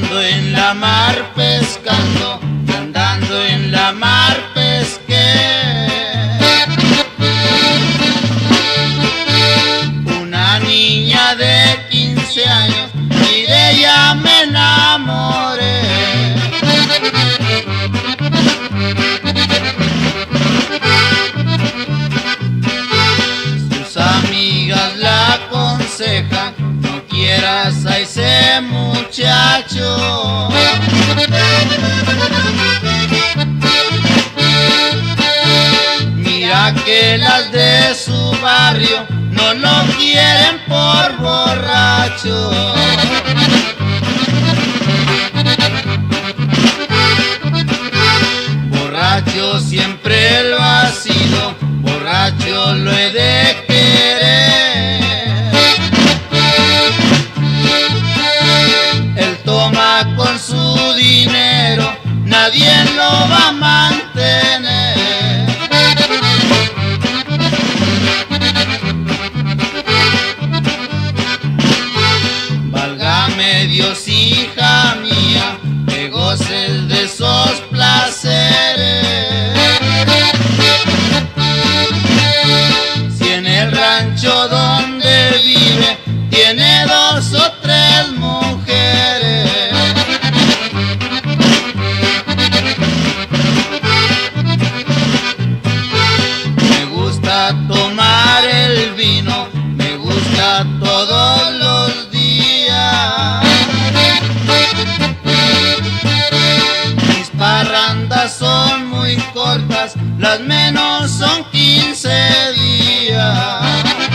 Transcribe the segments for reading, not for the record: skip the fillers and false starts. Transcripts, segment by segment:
andando en la mar pescando, andando en la mar pesqué. Una niña de 15 años y de ella me enamoré. Sus amigas la aconsejan: no quieras a ese muchacho. Mira que las de su barrio no lo quieren por borracho. Borracho siempre lo ha sido, borracho lo he de querer. Él toma con su dinero, nadie lo va a mantener. Válgame Dios, hija mía, que goces de esos placeres. Si en el rancho donde vive tiene 2 o 3 mujeres. Me gusta tomar el vino, me gusta todos los días. Mis parrandas son muy cortas, las menos son 15 días.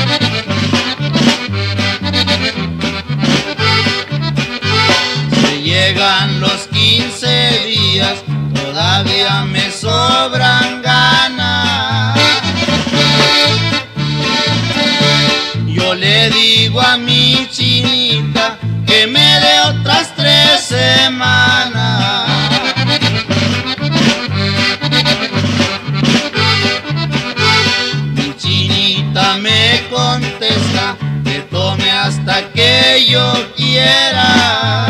Si llegan los 15 días, todavía me sobran ganas. Yo le digo a mi chinita que me dé otras 3 semanas. Mi chinita me contesta que tome hasta que yo quiera,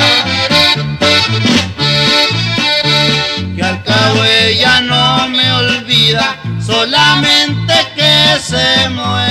que al cabo ella no me olvida, solamente que se muera.